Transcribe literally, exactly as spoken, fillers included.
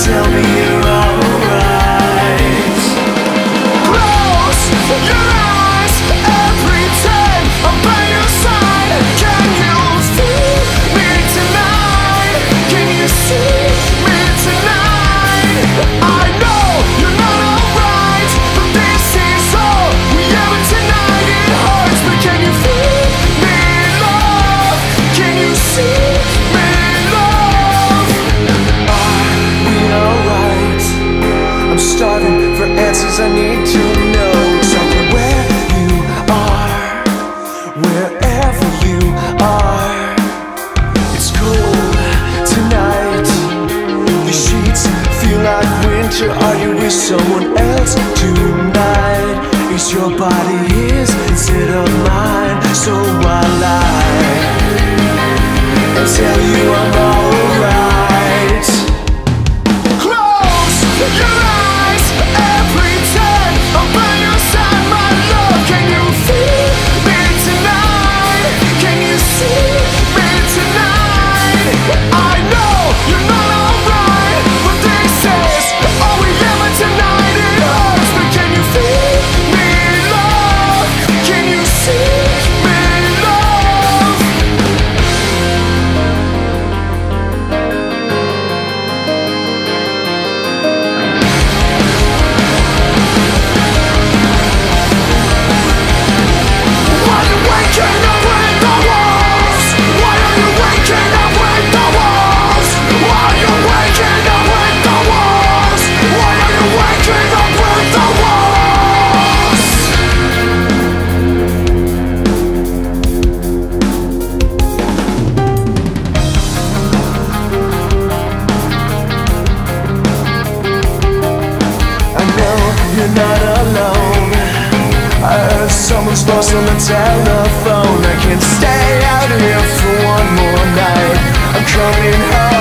tell me you're alright. Close your eyes and pretend I'm by your side. Can you feel me tonight? Can you see me tonight? I know you're not alright, but this is all we ever tonight. It hurts, but can you feel me, love? Can you see me, love? Are we alright? I'm starving for answers, I need to know exactly where you are, wherever you are. It's cool tonight, the sheets feel like winter. Are you with someone else tonight? Is your body his instead of mine? So I lie and tell you I'm alright. Close your eyes and pretend I'm by your side, my love. Can you feel me tonight? Can you see me tonight? I know you're not alright, but this is all we ever tonight. It hurts, but can you feel me, love? Can you see me, love? Why are you waking up with the walls? Why are you waking up with the walls? Why are you waking up with the walls? Why are you waking up with the walls? I know you're not alone. I heard someone's voice on the telephone. I can't stay out here for one more night. I'm coming home.